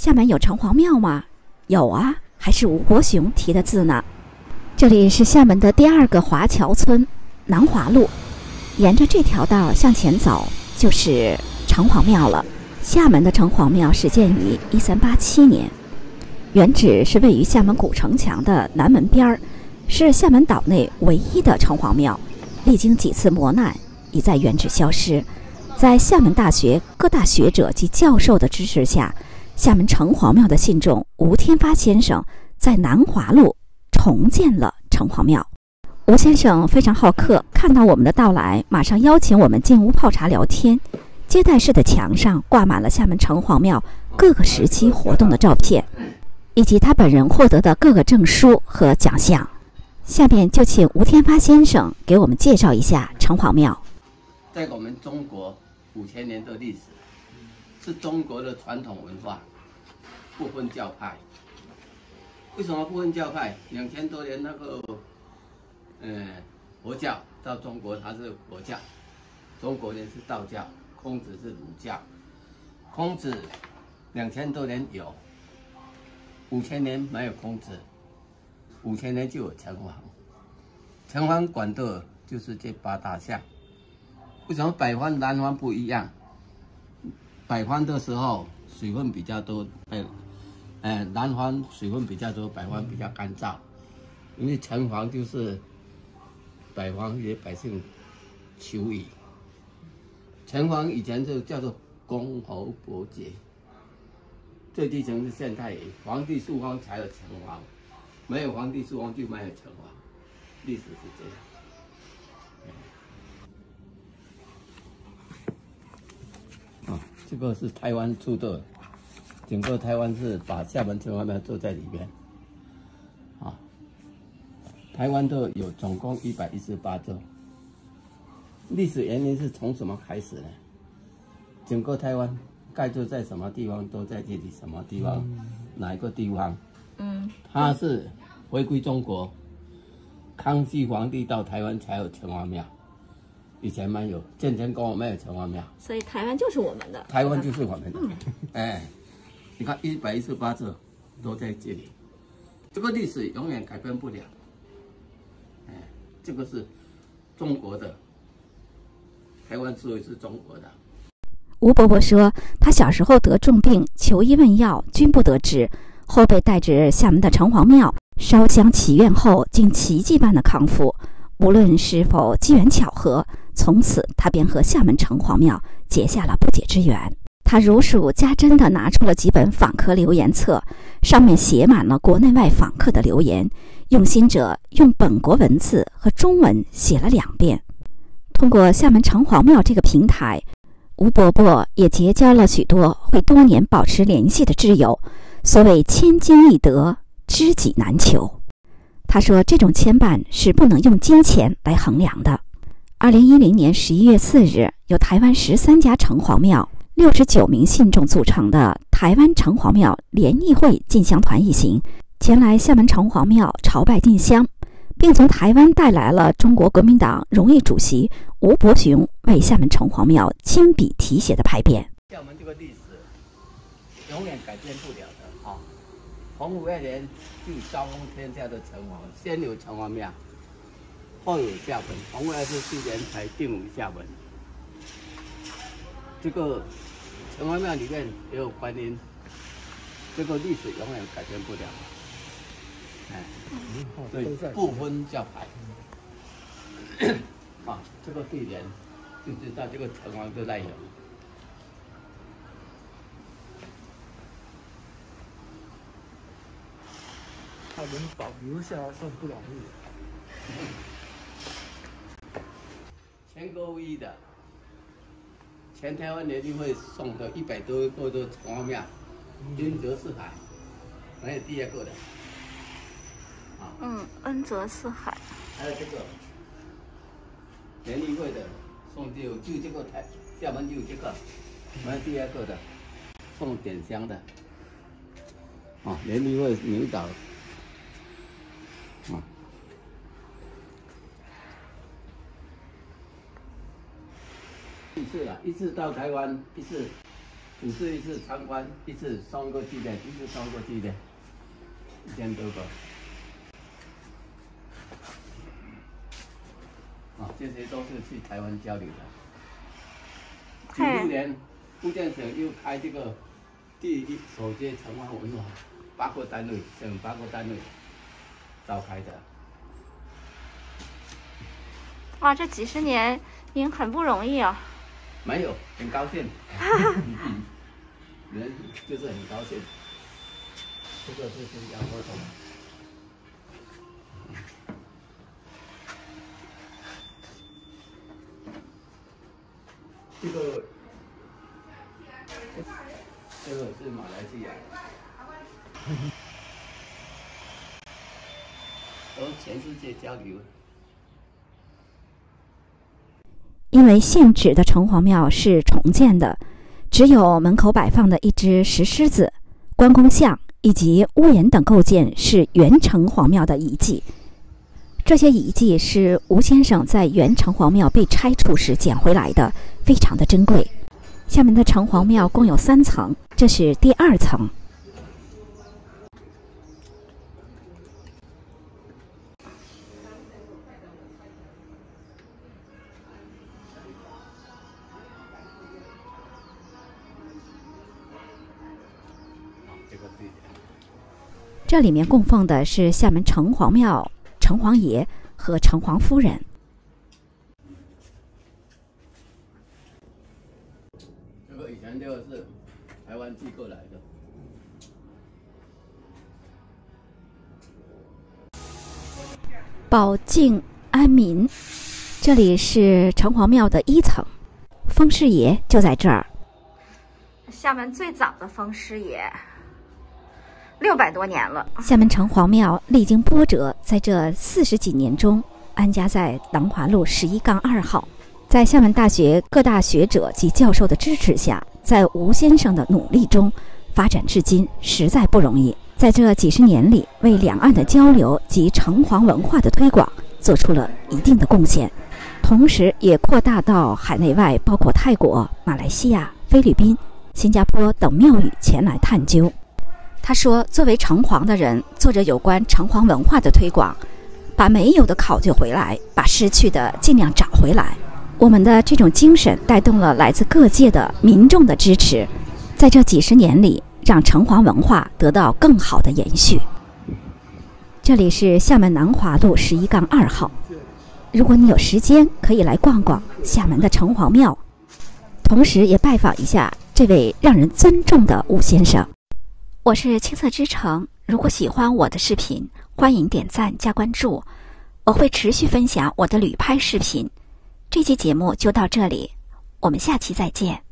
厦门有城隍庙吗？有啊，还是吴伯雄提的字呢。这里是厦门的第2个华侨村南华路，沿着这条道向前走就是城隍庙了。厦门的城隍庙始建于1387年，原址是位于厦门古城墙的南门边儿，是厦门岛内唯一的城隍庙。历经几次磨难，已在原址消失。在厦门大学各大学者及教授的支持下，厦门城隍庙的信众吴天发先生在南华路重建了城隍庙。吴先生非常好客，看到我们的到来，马上邀请我们进屋泡茶聊天。接待室的墙上挂满了厦门城隍庙各个时期活动的照片，以及他本人获得的各个证书和奖项。下面就请吴天发先生给我们介绍一下城隍庙。 在我们中国5000年的历史，是中国的传统文化，不分教派。为什么不分教派？2000多年那个，佛教到中国它是佛教，中国人是道教，孔子是儒教。孔子2000多年有，5000年没有孔子，5000年就有城隍。城隍管的就是这8大项。为什么北方南方不一样？北方的时候水分比较多，南方水分比较多，北方比较干燥。因为城隍就是北方些百姓求雨。城隍以前就叫做公侯伯爵，最低层是县太爷，皇帝树方才有城隍，没有皇帝树方就没有城隍，历史是这样。这个是台湾出的，整个台湾是把厦门城隍庙做在里面。台湾的有总共118座。历史原因是从什么开始呢？整个台湾盖座在什么地方都在这里，什么地方，哪一个地方？它是回归中国，康熙皇帝到台湾才有城隍庙。以前没有，建成宫没有城隍庙， 所以台湾就是我们的。 台湾就是我们的。你看118座都在这里，这个历史永远改变不了。这个是中国的，台湾所以是中国的。 吴伯伯说，他小时候得重病，求医问药均不得治，后被带至厦门的城隍庙烧香祈愿后，竟奇迹般的康复。无论是否机缘巧合，从此他便和厦门城隍庙结下了不解之缘。他如数家珍地拿出了几本访客留言册，上面写满了国内外访客的留言，用心者用本国文字和中文写了2遍。通过厦门城隍庙这个平台，吴伯伯也结交了许多会多年保持联系的挚友。所谓千金易得，知己难求。他说，这种牵绊是不能用金钱来衡量的。2010年11月4日，由台湾13家城隍庙69名信众组成的台湾城隍庙联谊会进香团一行前来厦门城隍庙朝拜进香，并从台湾带来了中国国民党荣誉主席吴伯雄为厦门城隍庙亲笔题写的牌匾。 厦门这个历史永远改变不了的啊！洪武2年就招封天下的城隍，先有城隍庙，后有厦门。洪武24年才定为厦门。这个城隍庙里面也有观音，这个历史永远改变不了。所以不分教派。这个对联就知道这个城隍的内容。 它能保留下来算不容易。 全国唯一的，全台湾联谊会送的100多个的城隍庙，恩泽四海，没有第2个的。 恩泽四海。 还有这个联谊会的送就这个台，厦门就有这个，没有第2个的，送点香的。联谊会领导。一次到台湾一次， 主持一次参观，一次送过纪念，1000多个。这些都是去台湾交流的。96年，福建省又开这个第一首届城隍文化8个单位，省8个单位召开的。 哇，这几十年您很不容易啊！ 没有，很高兴。人就是很高兴。这个就是杨国忠。这个是马来西亚，都全世界交流。 因为现址的城隍庙是重建的，只有门口摆放的一只石狮子、关公像以及屋檐等构件是原城隍庙的遗迹。这些遗迹是吴先生在原城隍庙被拆除时捡回来的，非常的珍贵。厦门的城隍庙共有3层，这是第2层。这里面供奉的是厦门城隍庙城隍爷和城隍夫人。 这个以前就是台湾寄过来的。 保境安民，这里是城隍庙的1层，风狮爷就在这儿。厦门最早的风狮爷，600多年了。厦门城隍庙历经波折，在这40几年中安家在南华路11-2号。在厦门大学各大学者及教授的支持下，在吴先生的努力中发展至今，实在不容易。在这几十年里，为两岸的交流及城隍文化的推广做出了一定的贡献，同时也扩大到海内外，包括泰国、马来西亚、菲律宾、新加坡等庙宇前来探究。他说，作为城隍的人，做着有关城隍文化的推广，把没有的考究回来，把失去的尽量找回来。我们的这种精神带动了来自各界的民众的支持，在这几十年里，让城隍文化得到更好的延续。这里是厦门南华路11-2号，如果你有时间，可以来逛逛厦门的城隍庙，同时也拜访一下这位让人尊重的吴先生。我是青色之城，如果喜欢我的视频，欢迎点赞加关注，我会持续分享我的旅拍视频。这期节目就到这里，我们下期再见。